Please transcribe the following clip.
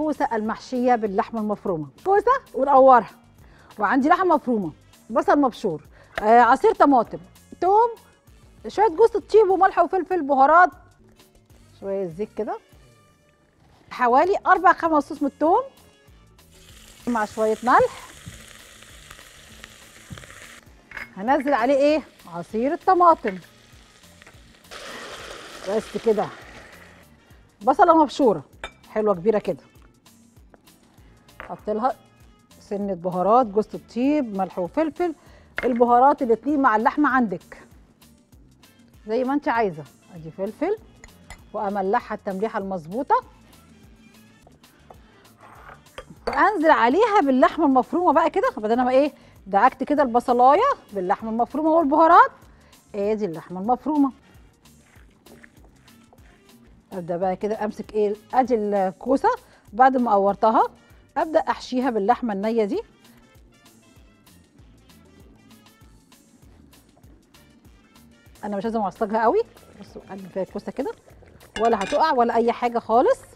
الكوسه المحشيه باللحمه المفرومه. كوسه ونقورها، وعندي لحمه مفرومه، بصل مبشور، عصير طماطم، توم، شويه جوز الطيب وملح وفلفل، بهارات، شويه زيت كده، حوالي 4-5 فصوص من الثوم مع شويه ملح. هنزل عليه ايه؟ عصير الطماطم، بس كده. بصله مبشوره حلوه كبيره كده، حط لها سنه بهارات، جوز الطيب، ملح وفلفل، البهارات اللي تليق مع اللحمه عندك زي ما انت عايزه. ادي فلفل، واملحها التمليحه المظبوطه، وانزل عليها باللحمه المفرومه بقى كده. بدل ما ايه دعكت كده البصلايه باللحمه المفرومه والبهارات، ادي اللحمه المفرومه. ابدا بقى كده امسك ايه، ادي الكوسه بعد ما قورتها، ابدا احشيها باللحمه النيه دي. انا مش لازم اعصجها قوي، بصوا قلب فيها الكوسه كده، ولا هتقع ولا اي حاجه خالص.